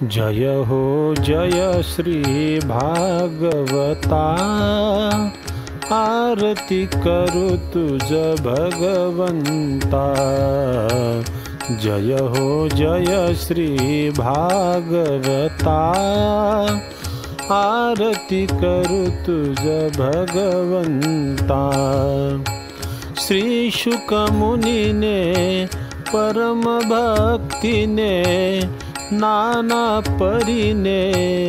जय हो जय श्री भागवता, आरती करू तुझ भगवंता। जय हो जय श्री भागवता, आरती करू तुझ भगवंता। श्री शुक मुनि ने परम भक्ति ने नाना परिने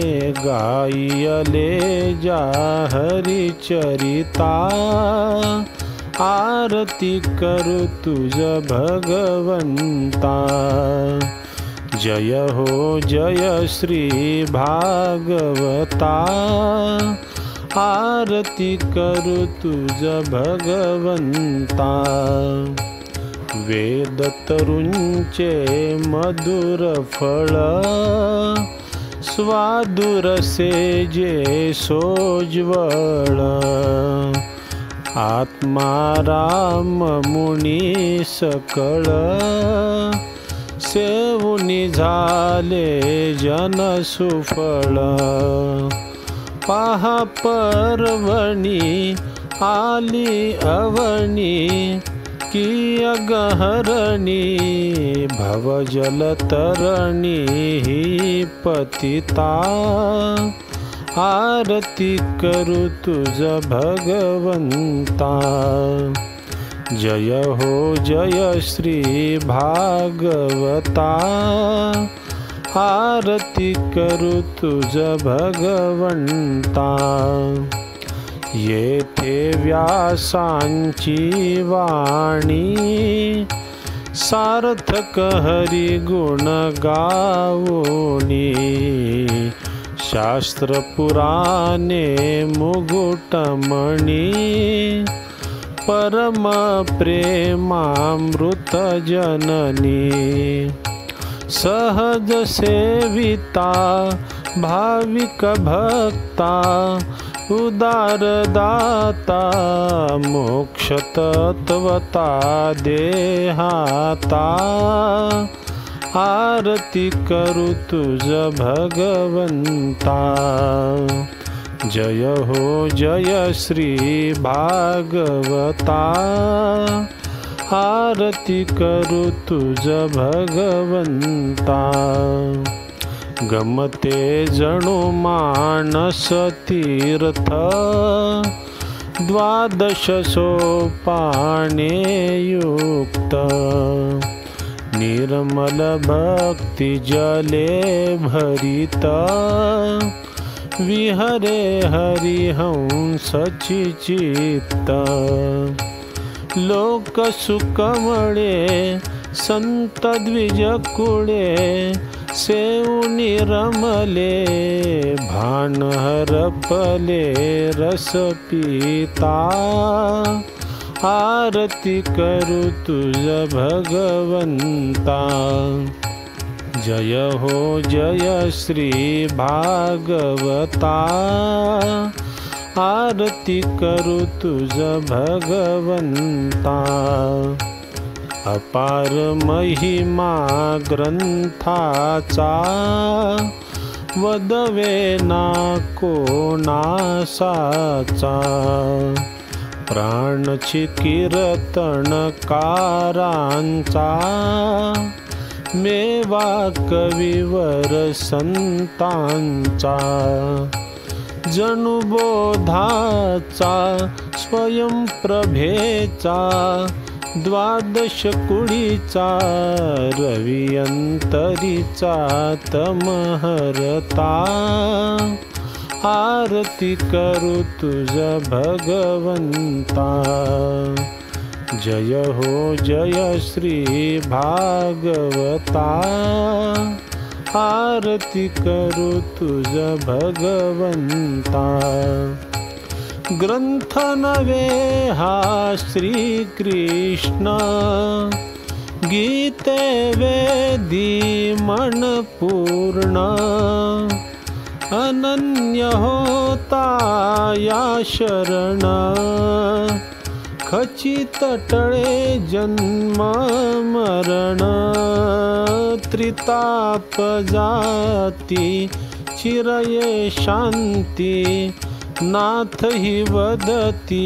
गायले जा हरि चरिता। आरती करू तुझ भगवंता। जय हो जय श्री भागवता, आरती करू तुझ भगवंता। वेद तरुंचे मधुर फळ, स्वादुरसे जे सोज्वळ। आत्मा राम मुनी सकळ, सेवुनी झाले जन सुफळ। पहा पर्वणी आली अवनी, की अगहरणी भवजल तरणी ही पतिता। आरती करू तुझ भगवंता। जय हो जय श्री भागवता, आरती करू तुझ भगवंता। येथे व्यासांची वाणी, सार्थक हरि गुण गावोनी। शास्त्र पुराणे मुकुटमणी, परम प्रेमामृत जननी। सहज सेविता भाविक भक्ता, उदार दाता मोक्ष तत्वता देहाता। आरती करू तुझ भगवंता। जय हो जय श्री भागवता, आरती करू तुझ भगवंता। गमते जणु मानस तीर्थ, द्वादश सोपाने युक्त। निर्मल भक्ति जले भरित, विहरे हरिहंस चित्त। लोक सुकमळे संत द्विज कुळे, सेवुनी रमले भान हरपले रस पीता। आरती करू तुझ भगवंता। जय हो जय श्री भागवता, आरती करू तुझ भगवंता। अपार महिमा ग्रंथाचा, वदवे ना कोणासाचा। प्राणची कीर्तनकारांचा, मेवा कविवर संतांचा। जणु बोधाचा स्वयंप्रभेचा, द्वादश कुळीचा रवी अंतरीचा तमहरता। आरती करू तुझ भगवंता। जय हो जय श्री भागवता, आरती करू तुझ भगवंता। ग्रंथ नवे हा श्री कृष्ण, गीते वेदी मन पूर्ण। अनन्य होता या शरण, खचित टळे जन्म मरण त्रिताप जाती चिरये शांती नाथ हि वदती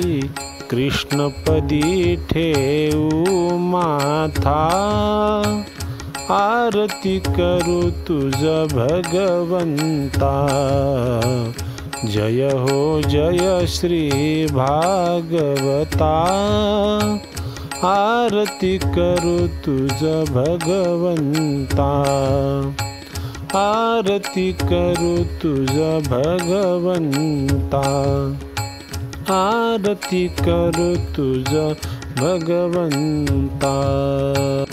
कृष्णपदी ठेवू माथा आरती करू तुझ भगवंता जय हो जय श्री भागवता आरती करू तुझ भगवंता आरती करू तुझ भगवंता आरती करू तुझ भगवंता।